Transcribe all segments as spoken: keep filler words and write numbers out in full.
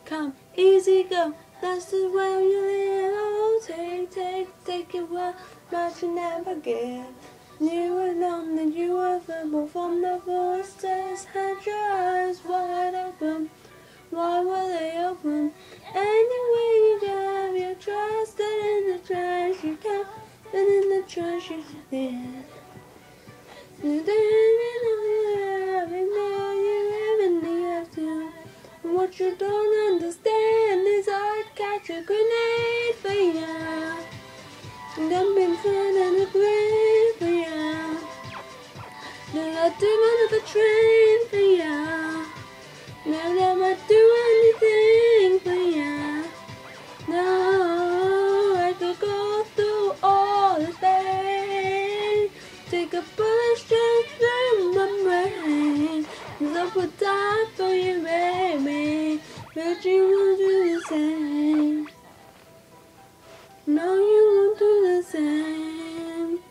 come, easy go. That's the way you live. Oh, take, take, take it well, but you never give. You were lonely, you were verbal from the voices. Had your eyes wide open. Why were they open? Anyway you go, you trusted in the trash you kept, and in the trash you did. You didn't know you have, you know you even have to. And what you don't understand is I'd catch a grenade for ya. And I've been in the grave for ya. Then I do another train for ya. Now never do anything for ya. No, I could go through all this pain. Take a bullet straight through my brain. 'Cause I would die for you, baby. But you won't do the same. No, you won't do the same.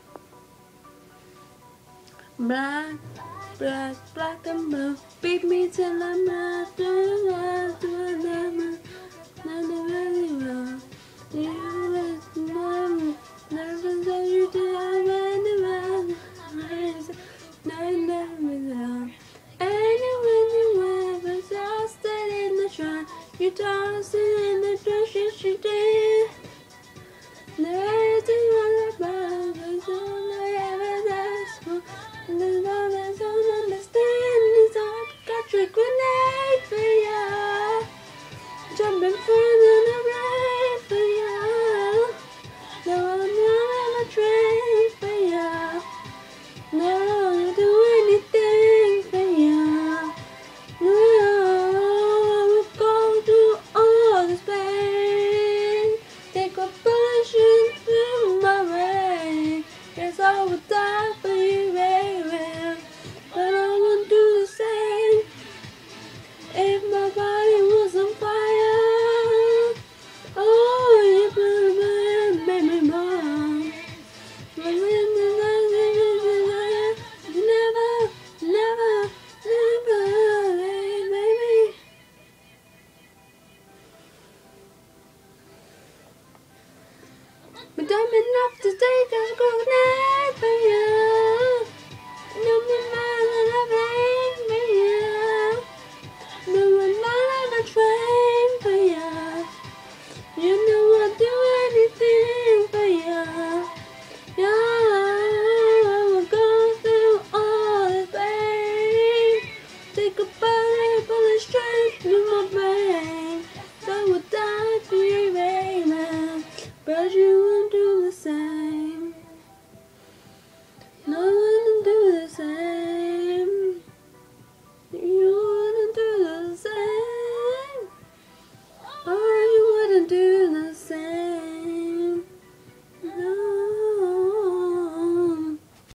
Black, black, black and blue. Beat me till I'm not doing what I'm doing. Never really well. You was never, never said you did. I went around. I never down. Anyway, you ever tossed it in the trash. You tossed it in the trash, yes you did. There's one about it's all I ever asked for. And there's all I don't understand is I got your grenade for ya. Jumping further than a rain for ya. Now I'm not on a train for ya. No, I'll do anything for ya. No, I will go through all this pain. Take a bullet through my brain. Yes, I would die for you, baby. But I won't do the same. If my body was on fire, oh, you could make me more. But when the night is you never, never, never, baby. But I'm enough to take a good night for you.